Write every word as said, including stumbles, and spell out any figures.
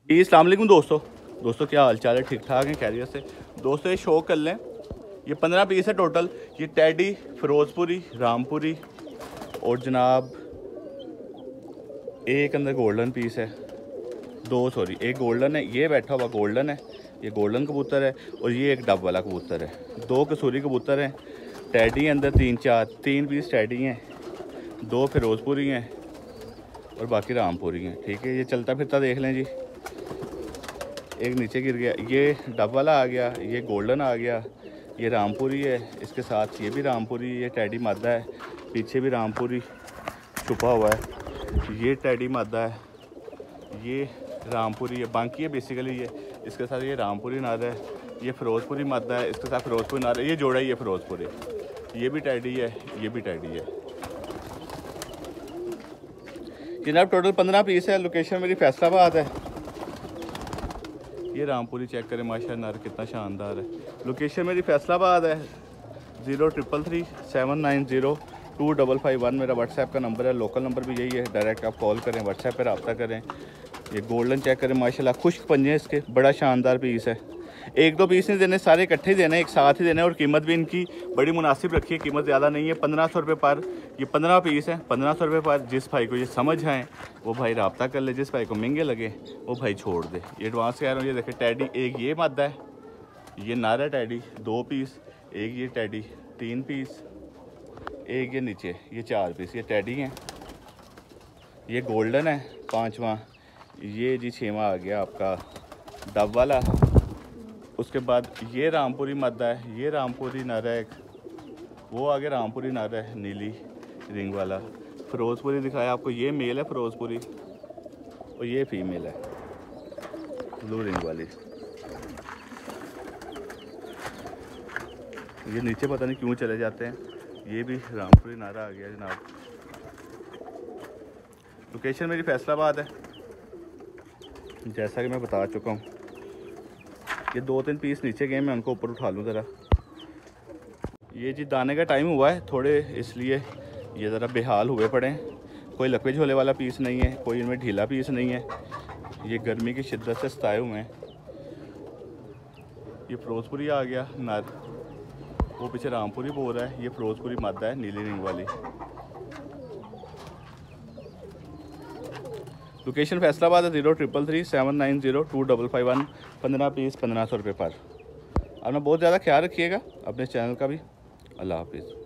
अस्सलाम वालेकुम दोस्तों दोस्तों क्या हाल चाल है, ठीक ठाक हैं, खैरियत से। दोस्तों ये शो कर लें, ये पंद्रह पीस है टोटल। ये टैडी, फिरोजपुरी, रामपुरी और जनाब एक अंदर गोल्डन पीस है, दो सॉरी एक गोल्डन है, ये बैठा हुआ गोल्डन है, ये गोल्डन कबूतर है और ये एक डब वाला कबूतर है। दो कसूरी कबूतर हैं, टैडी अंदर तीन चार तीन पीस टैडी हैं, दो फिरोजपुरी हैं और बाकी रामपुरी हैं। ठीक है, ये चलता फिरता देख लें जी। एक नीचे गिर गया, ये डब वाला आ गया, ये गोल्डन आ गया, ये रामपुरी है, इसके साथ ये भी रामपुरी, ये टैडी मादा है, पीछे भी रामपुरी छुपा हुआ है, ये टैडी मादा है, ये रामपुरी है, बाकी है बेसिकली ये। इसके साथ ये रामपुरी नार है, ये फिरोजपुरी मादा है, इसके साथ फिरोजपुरी नार है, ये जोड़ा ही है फिरोजपुरी, ये भी टैडी है, ये भी टैडी है। जनाब टोटल पंद्रह पीस है। लोकेशन मेरी फैसलाबाद है। ये रामपुरी चेक करें माशाल्लाह, नर कितना शानदार है। लोकेशन मेरी फैसलाबाद है। Zero triple three seven nine zero two double five one मेरा व्हाट्सएप का नंबर है। लोकल नंबर भी यही है, डायरेक्ट आप कॉल करें, व्हाट्सएप पर रब्ता करें। ये गोल्डन चेक करें माशाल्लाह, खुश्क पंजे इसके, बड़ा शानदार पीस है। एक दो पीस नहीं देने, सारे इकट्ठे ही देने, एक साथ ही देने। और कीमत भी इनकी बड़ी मुनासिब रखी है, कीमत ज़्यादा नहीं है, पंद्रह सौ रुपये पर। ये पंद्रह पीस है, पंद्रह सौ रुपये पर। जिस भाई को ये समझ आए वो भाई रब्ता कर ले, जिस भाई को महंगे लगे वो भाई छोड़ दे। ये एडवांस कह रहा हूँ। ये देखे टैडी, एक ये मादा है, ये नारा टैडी दो पीस, एक ये टैडी तीन पीस, एक ये नीचे ये चार पीस, ये टैडी हैं। ये गोल्डन है पाँचवा, ये जी छेवा आ गया आपका डब वाला। उसके बाद ये रामपुरी मादा है, ये रामपुरी नारा है, वो आगे रामपुरी नारा है नीली रिंग वाला। फिरोजपुरी दिखाया आपको, ये मेल है फिरोजपुरी और ये फीमेल है ब्लू रिंग वाली। ये नीचे पता नहीं क्यों चले जाते हैं। ये भी रामपुरी नारा आ गया जनाब। लोकेशन मेरी फैसलाबाद है, जैसा कि मैं बता चुका हूँ। ये दो तीन पीस नीचे गए, मैं उनको ऊपर उठा लूँ ज़रा। ये जी दाने का टाइम हुआ है थोड़े, इसलिए ये ज़रा बेहाल हुए पड़े हैं। कोई लकवे झोले वाला पीस नहीं है, कोई इनमें ढीला पीस नहीं है। ये गर्मी की शिद्दत से सताए हुए हैं। ये फिरोजपुरी आ गया नर, वो पीछे रामपुरी बोल रहा है, ये फिरोजपुरी मादा है नीली रिंग वाली। लोकेशन फैसलाबाद है। Zero triple three seven nine zero two double five one पंद्रह पीस पंद्रह सौ रुपये पर। और मैं बहुत ज़्यादा ख्याल रखिएगा अपने चैनल का भी। अल्लाह हाफिज़।